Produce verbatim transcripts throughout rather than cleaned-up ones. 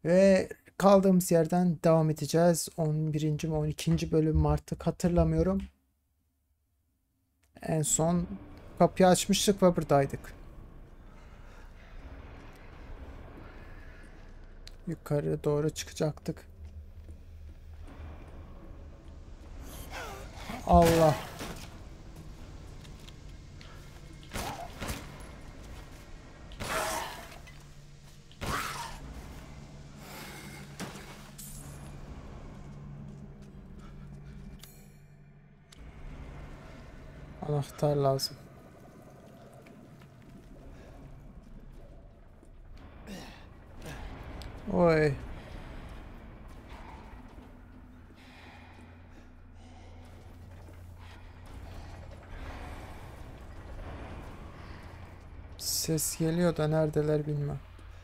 Ve kaldığımız yerden devam edeceğiz. on birinci mi on ikinci bölüm mü artık hatırlamıyorum. En son kapıyı açmıştık ve buradaydık. Yukarı doğru çıkacaktık. Allah. Anahtar lazım. Oy. Ses geliyor da neredeler bilmem.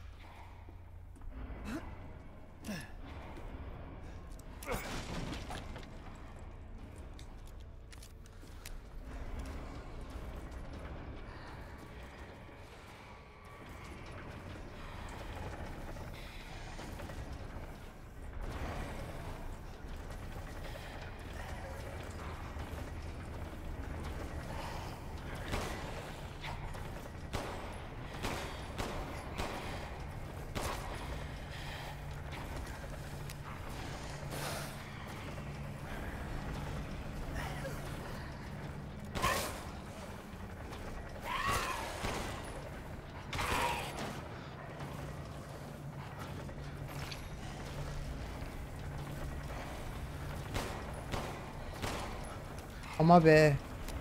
Ama be.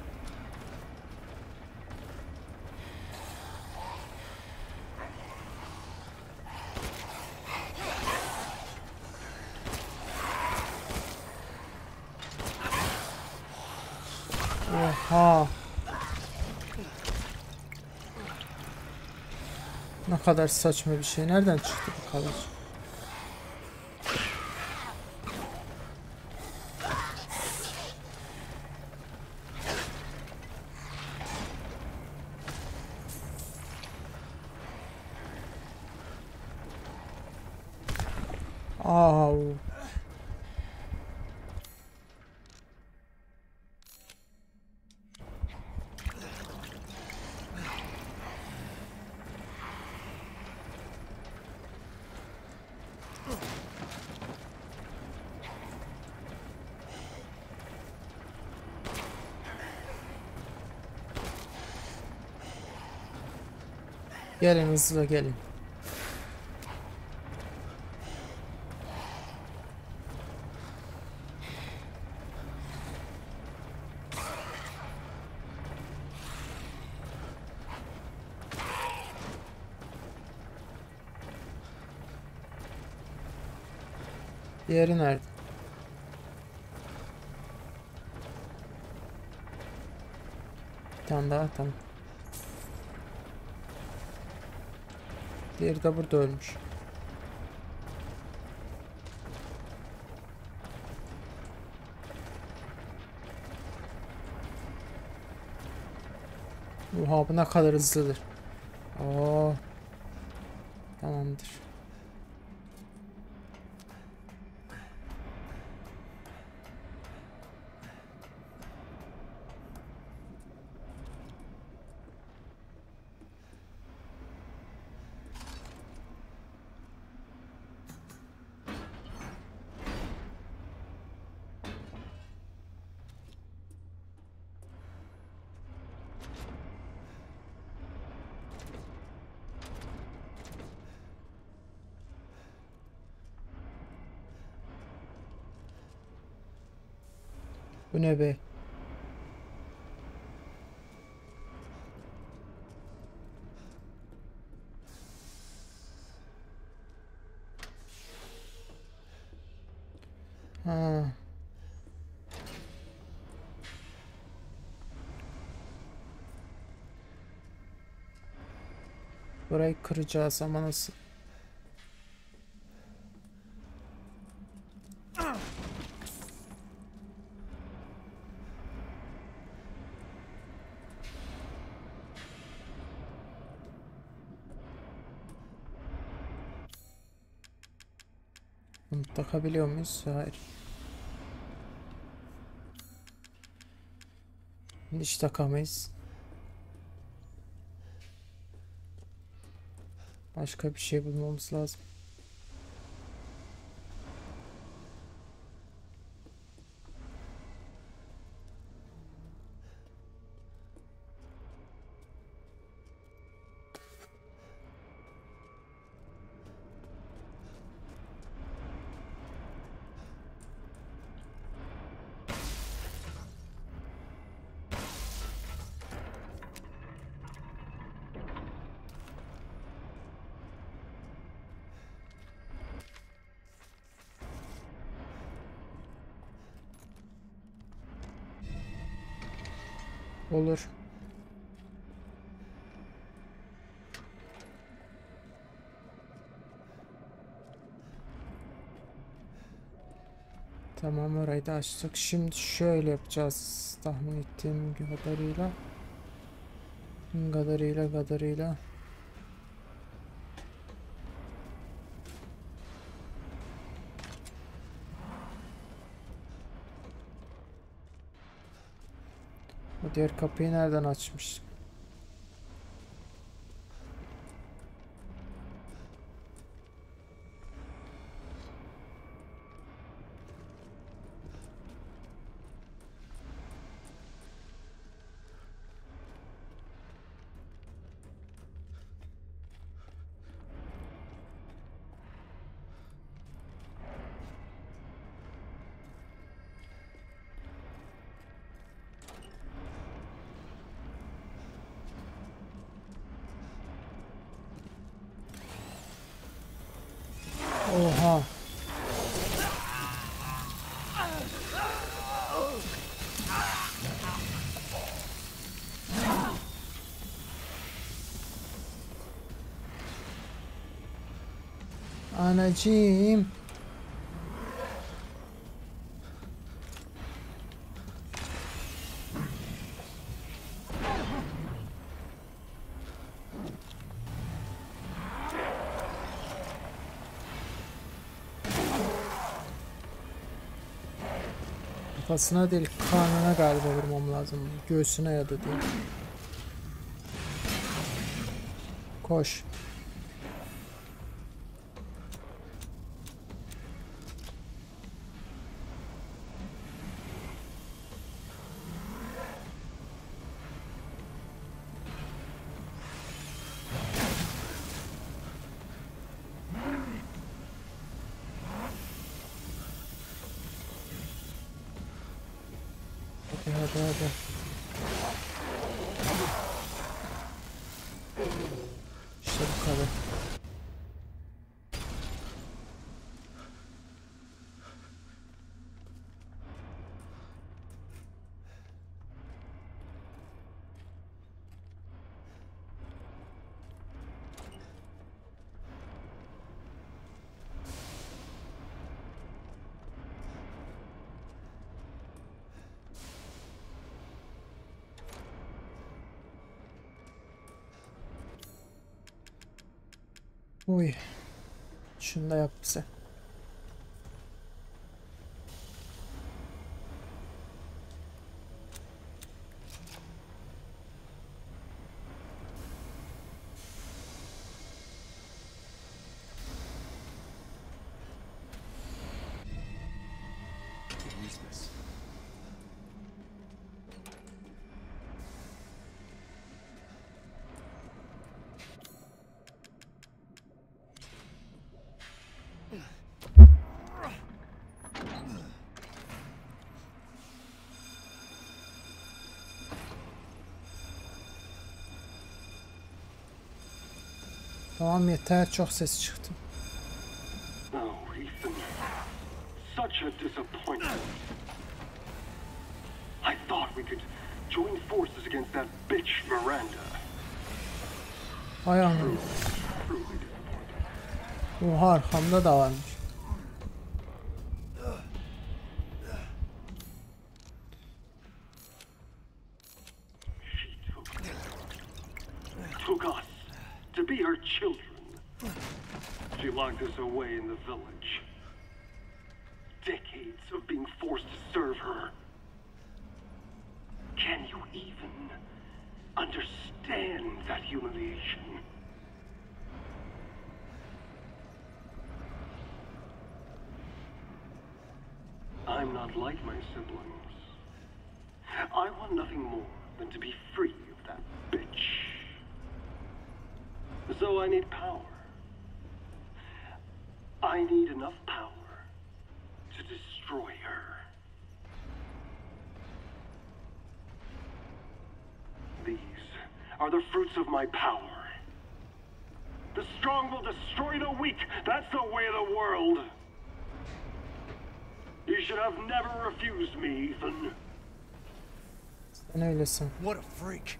Oha. Ne kadar saçma bir şey. Nereden çıktı bu kadar? Au. Gelin hızlı gelin. Diğeri nerede? Bir tane daha, tamam. Diğeri de burada ölmüş. Oha, bu ne kadar hızlıdır. Oo. Tamamdır. Bu ne be? Ha. Burayı kıracağız ama nasıl? Bunu takabiliyor muyuz? Hayır. Hiç takamayız. Başka bir şey bulmamız lazım. Olur. Tamam, orayı da açtık. Şimdi şöyle yapacağız. Tahmin ettiğim kadarıyla. Kadarıyla kadarıyla. Bu diğer kapıyı nereden açmış? Oha. Anacığım. Kafasına değil, karnına galiba vurmam lazım. Göğsüne ya da değil. Koş. Hadi hadi hadi. İşte bu kadar. Uy. Şunu da yap bize. Tamam, yeter, çok ses çıktı. Oh, Ethan. Such a disappointment. I thought we could join forces against that bitch Miranda. Hay anam. Truly, truly disappointed. Oha, arkamda da varmış. She took, took us to be her children. She locked us away in the village. decades of being forced to serve her. Can you even understand that humiliation? I'm not like my siblings. I want nothing more than to be free of that bitch. So I need power. I need enough power to destroy her. These are the fruits of my power. The strong will destroy the weak. That's the way of the world. You should have never refused me, Ethan. Sen öylesin. What a freak.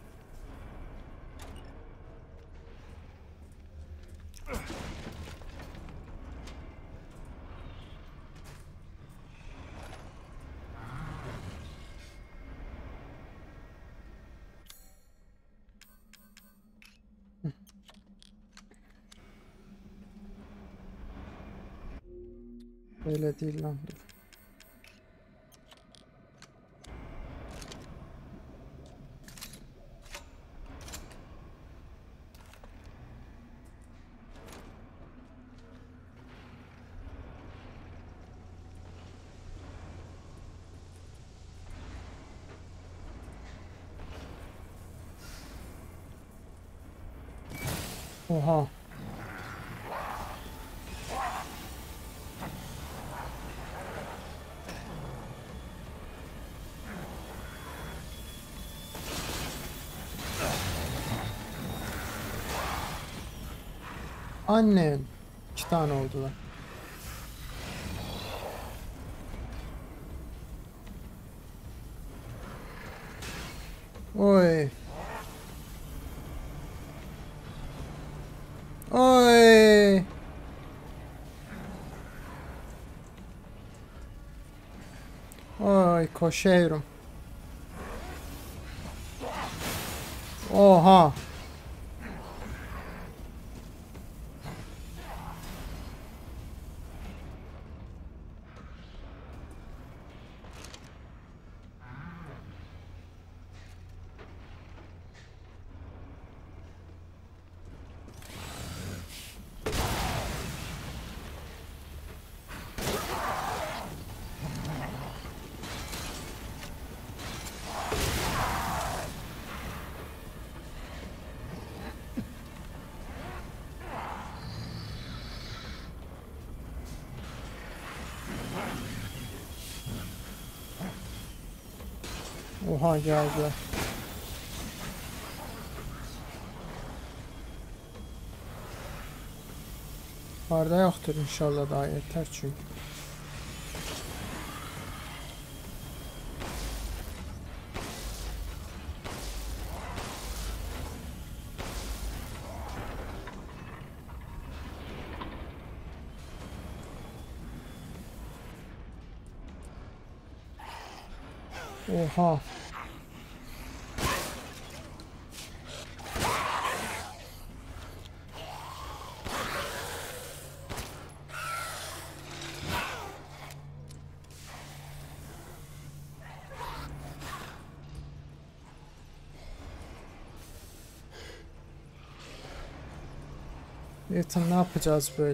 Öyle değil lan. Dur. Oha. Annen. İki tane oldular. Oy. Oy. Oy koşuyorum. Oha. Oha geldi. Barda yoktur inşallah, daha yeter çünkü. Oha. Ethan, ne yapacağız böyle?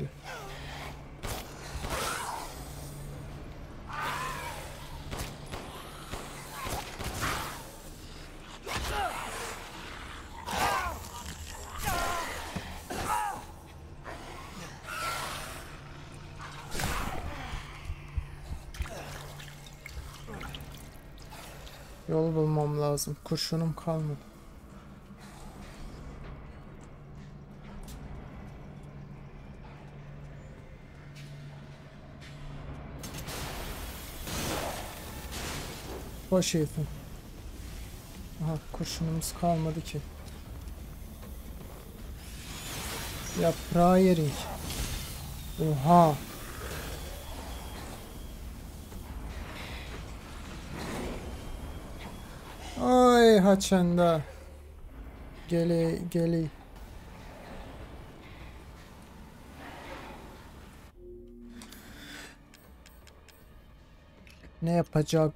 Yol bulmam lazım. Kurşunum kalmadı. Boş Ethan. Aha, kurşunumuz kalmadı ki. Yaprağı yerik. Oha. Ay haçanda. Geli geli. Ne yapacağız?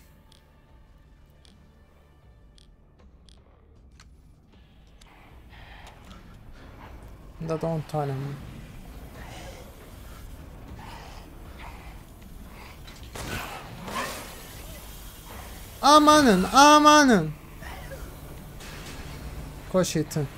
Bunda da on tane mi? Amanın amanın. Koş Ethan.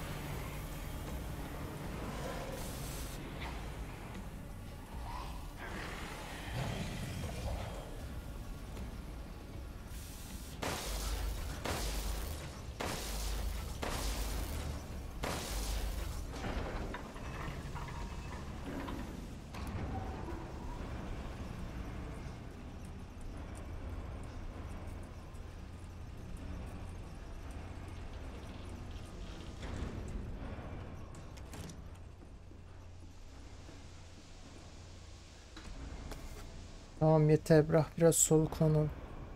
Tamam yeter, bırak biraz soluklanalım.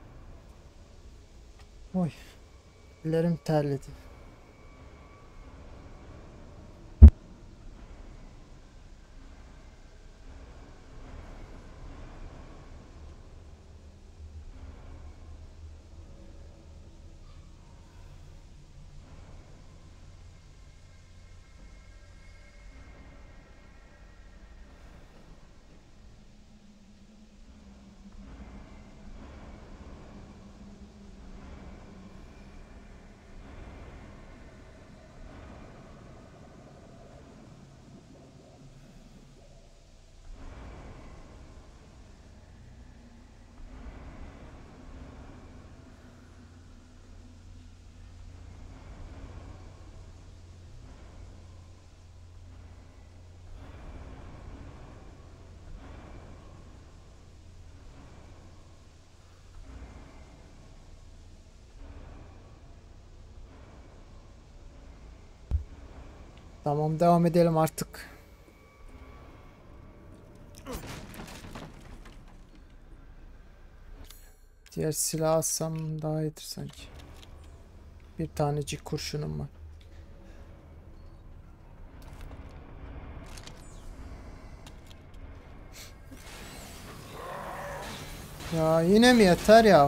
Oy, ellerim terledi. Tamam, devam edelim artık. Diğer silah alsam daha iyidir sanki. Bir tanecik kurşunum var. Ya yine mi yeter ya?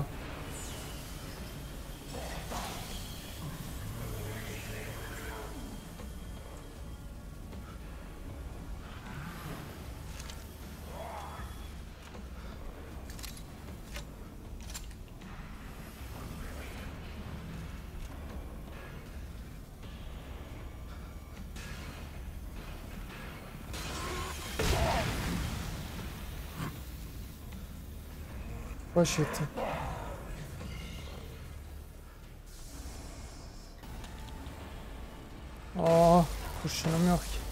Boş yeter. Oh, kurşunum yok ki.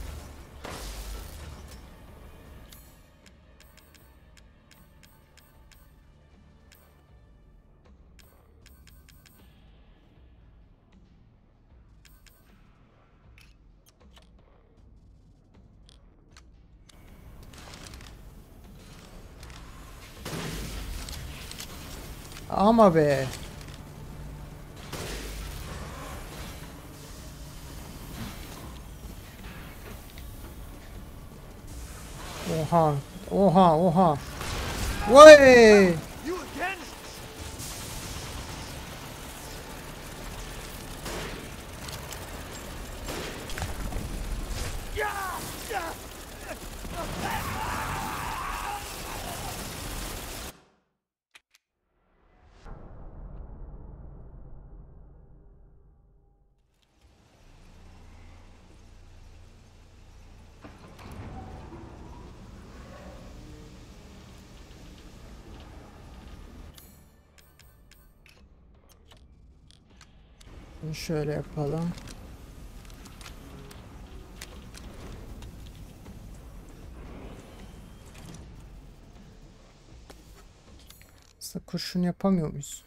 Ama be. Oha. Oha. Oha. Vay. You again? Bunu şöyle yapalım. Aslında kurşun yapamıyor muyuz?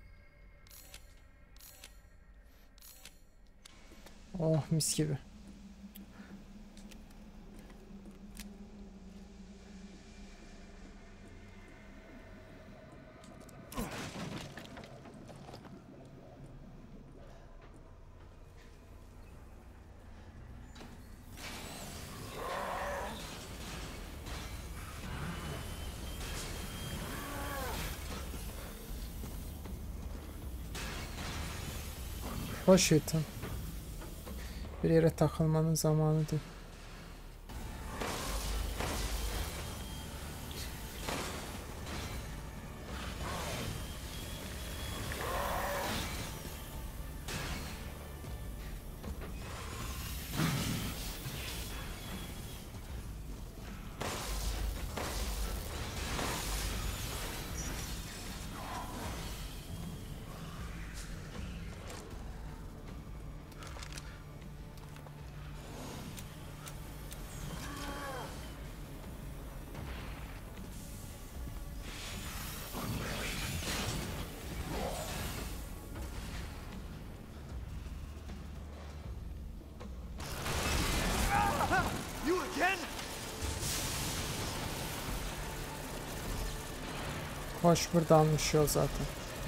Oh, mis gibi. Koş Ethan. Bir yere takılmanın zamanı değil. Koş, buradanmış yol zaten.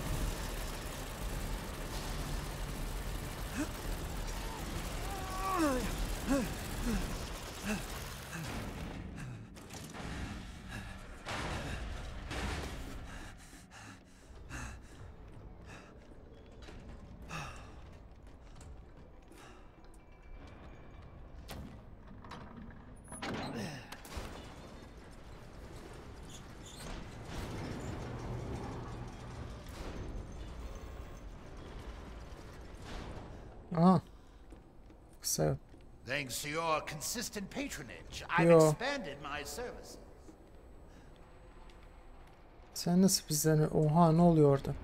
Aha. Kısa. Thanks to your consistent patronage, I've Yo. expanded my services. Sen nasıl bizden... Oha, ne oluyor orada?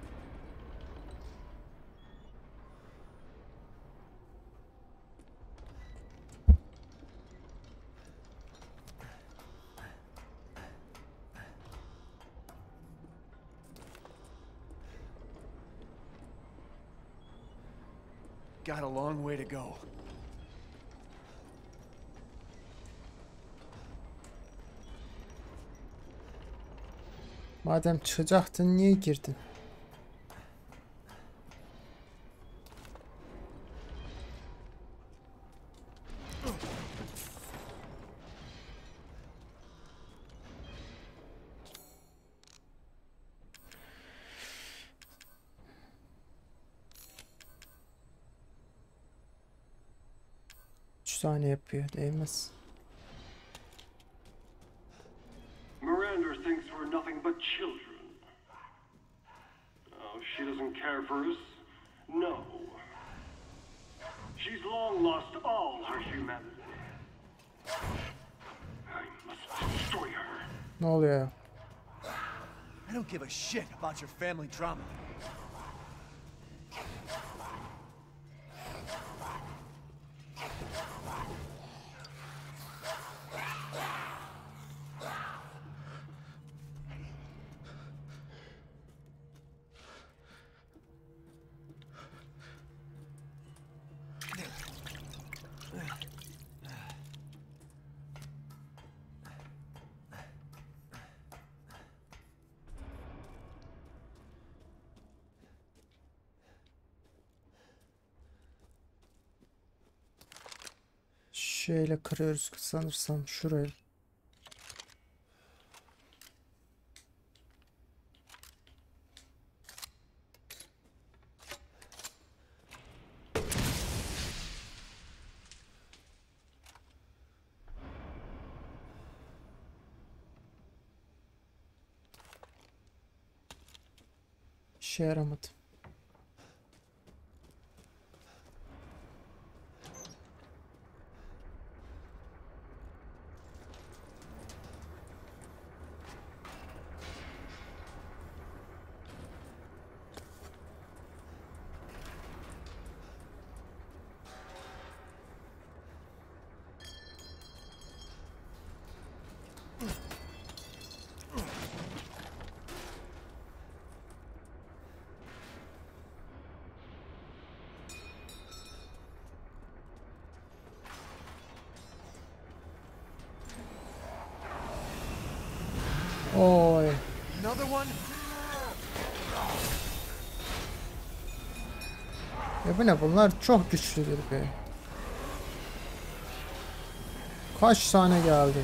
Got a long way to go. Madem çıkacaktın, niye girdin? Üç tane yapıyor, değmez. Miranda thinks we're nothing but children. Oh, she doesn't care for us. No. She's long lost all her humanity. I must destroy her. Ne oluyor ya? I don't give a shit about your family drama. Şöyle kırıyoruz sanırsam şurayı. İşe yaramadı. Oy. Another one? Ya bu ne, bunlar çok güçlüdür be. Kaç tane geldi?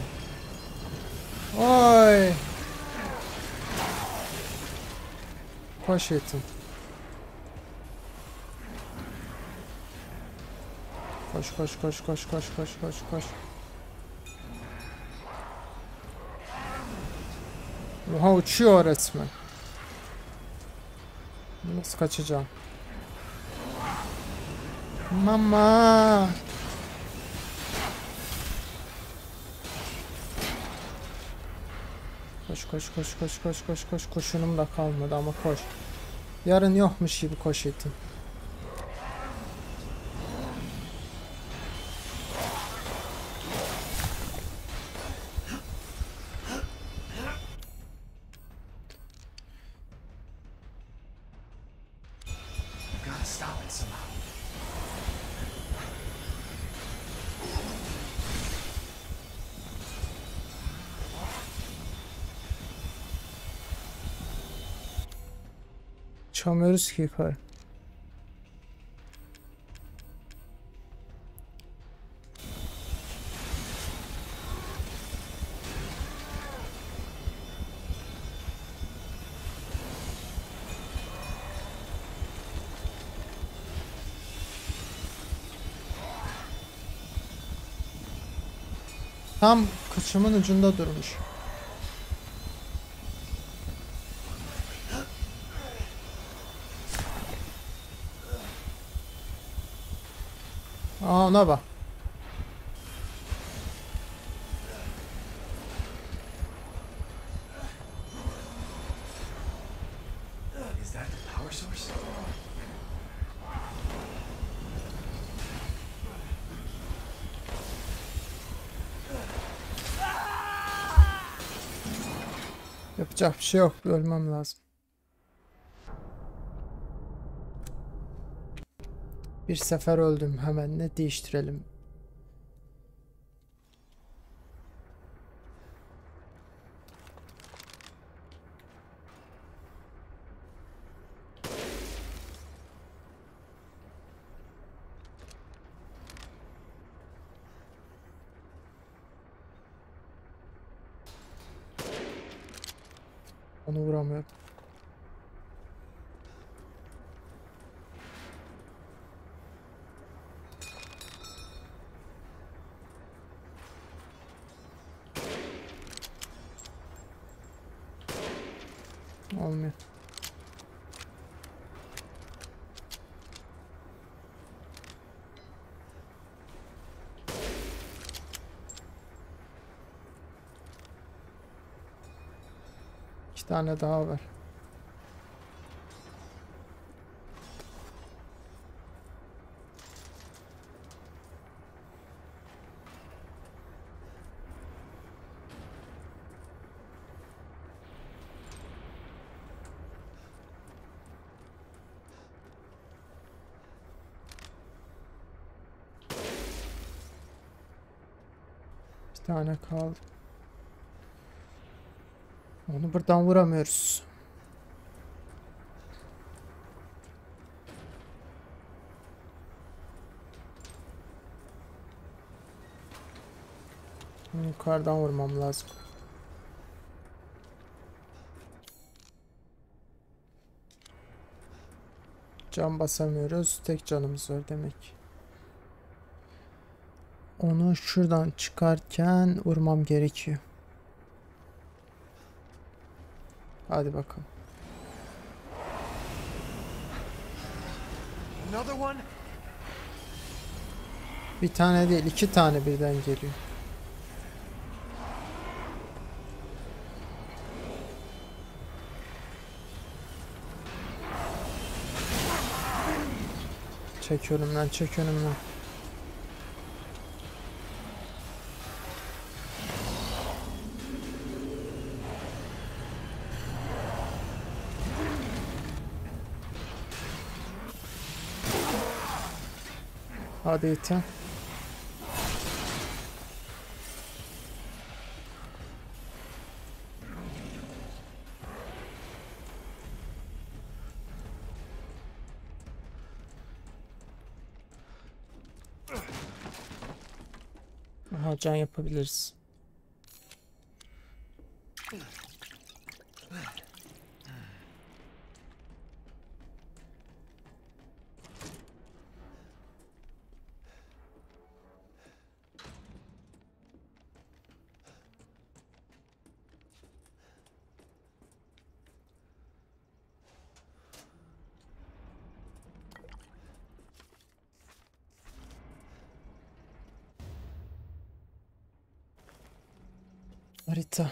Oy. Koş Ethan. Koş koş koş koş koş koş koş koş. Oha uçuyor resmen. Nasıl kaçacağım? Mama. Koş koş koş koş koş koş koş. Koşunum da kalmadı ama koş. Yarın yokmuş gibi koş etin. Gotta stop it somehow. Çıkamıyoruz ki yukarı. Tam kıçımın ucunda durmuş. Aa ona bak. Is that the power source? Yapacak bir şey yok. Ölmem lazım. Bir sefer öldüm. Hemen ne değiştirelim. Onu vuramıyorum. Olmuyor. İki tane daha var. Bir tane kaldı. Onu buradan vuramıyoruz. Bunu yukarıdan vurmam lazım. Can basamıyoruz. Tek canımız var demek. Onu şuradan çıkarken vurmam gerekiyor. Hadi bakalım. Another one? Bir tane değil, iki tane birden geliyor. Çek önümden, çek önümden. Hadi item. Aha can yapabiliriz. Harita.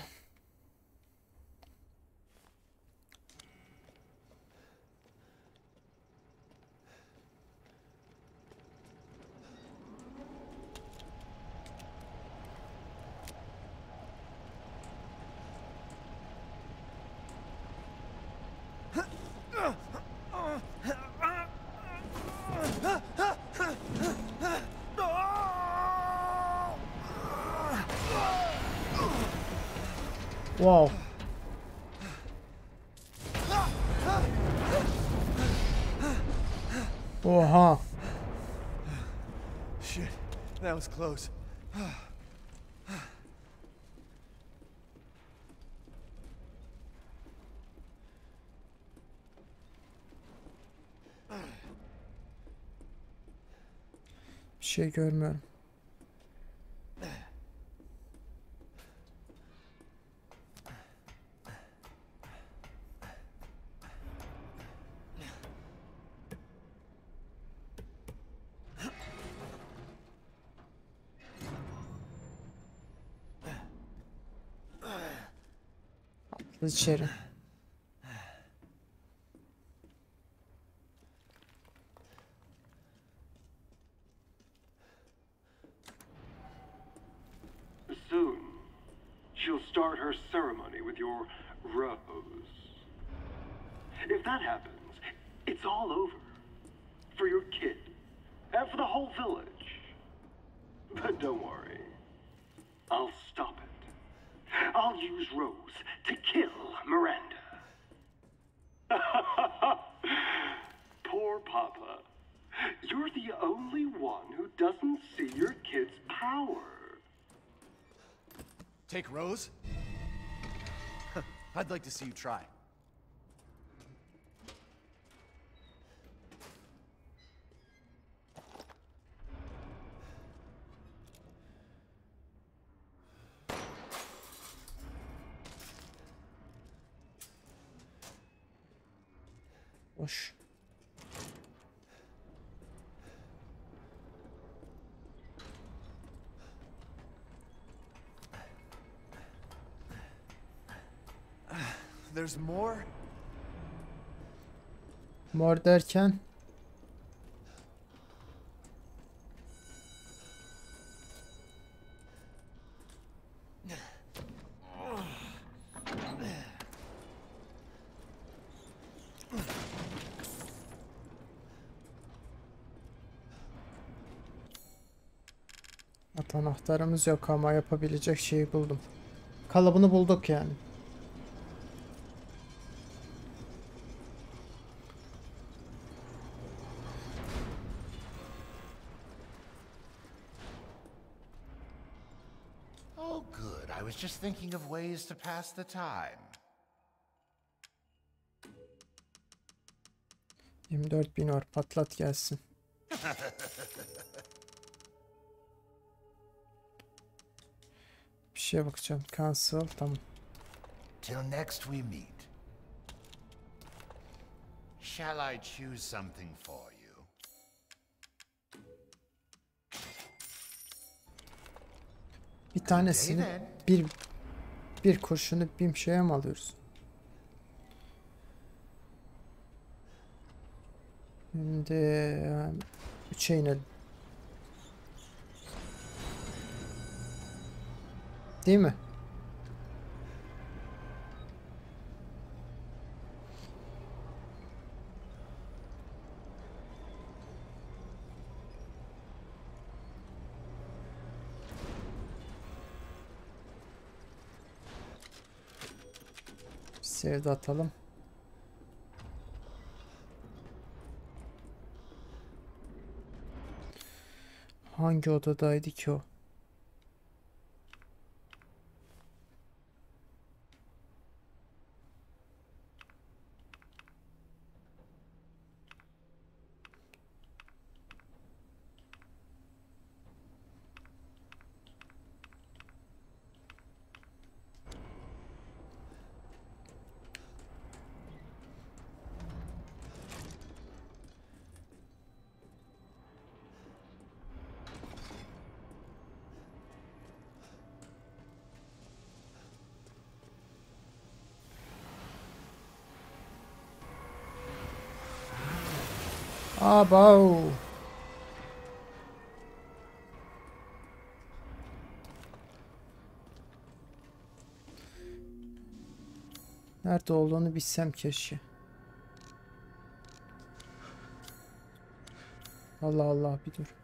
Wow. Oha. Shit, that was close. Bir şey görmüyorum. İçeri. Soon, she'll start her ceremony with your rose. If that happens, it's all over. For your kid. And for the whole village. But don't worry. I'll stop it. I'll use Rose to kill Miranda. Poor Papa. You're the only one who doesn't see your kid's power. Take Rose? I'd like to see you try. Boş. There's more? Mor derken at anahtarımız yok ama yapabilecek şeyi buldum. Kalıbını bulduk yani. Oh, good. I was just thinking of ways to pass the time. yirmi dört bin or patlat gelsin. Bir şeye bakacağım. Cancel, tamam. Till next we meet. Shall I choose something for you? Bir tanesini bir bir kurşunu bir şeye mi alıyoruz? Şimdi üçe inelim. Değil mi? Save de atalım. Hangi odadaydı ki o? Abo. Nerede olduğunu bilsem keşke. Allah Allah, bir dur.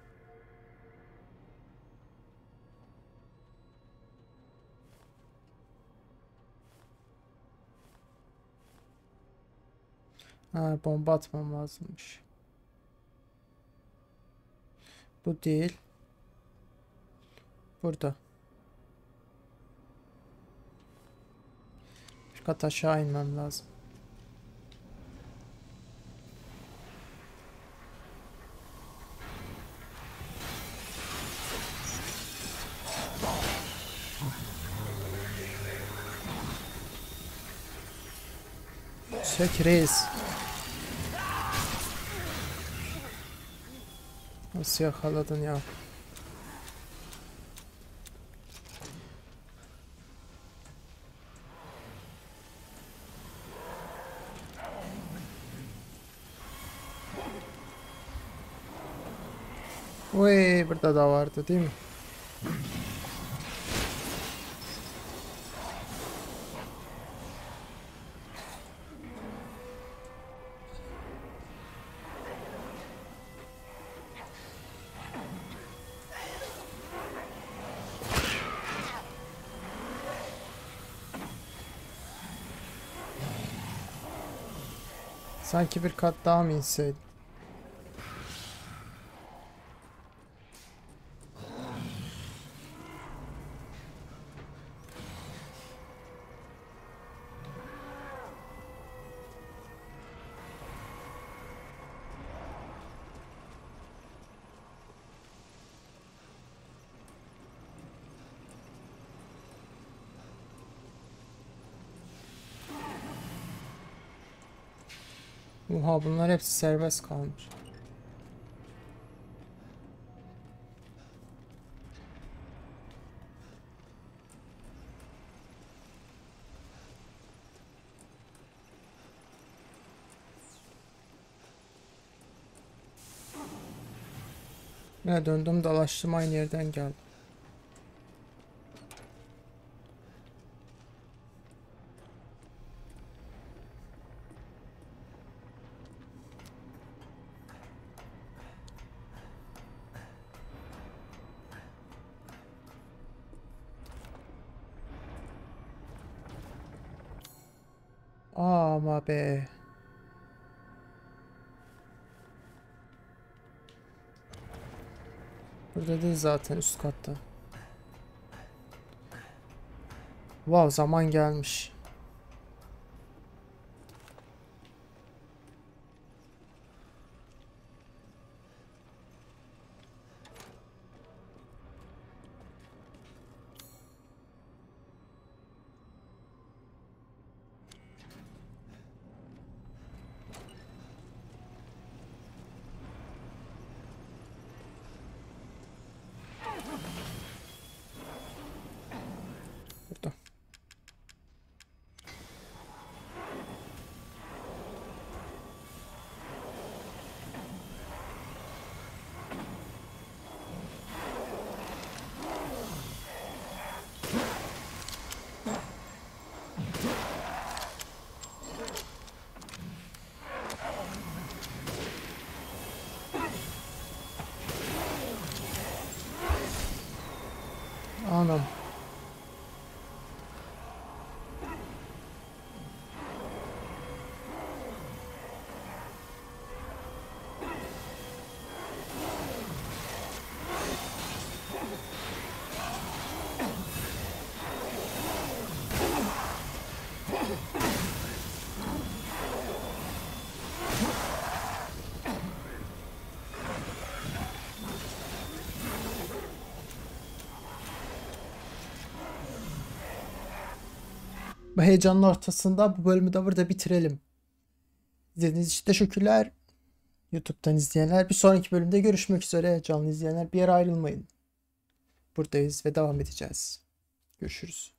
Ha, bomba atmam lazımmış. Bu değil. Burada. Bir kat aşağı inmem lazım. Çek reis. Nasıl yakaladın ya? Oy, burada da vardı değil mi? Sanki bir kat daha mı inseydim? Oha, bunlar hepsi serbest kalmış. Ne döndüm dolaştım, aynı yerden geldim. Ama be. Burada değil zaten, üst katta. Wow, zaman gelmiş. Burada. Anam. Bu heyecanın ortasında bu bölümü de burada bitirelim. İzlediğiniz için teşekkürler. YouTube'dan izleyenler, bir sonraki bölümde görüşmek üzere. Canlı izleyenler, bir yere ayrılmayın. Buradayız ve devam edeceğiz. Görüşürüz.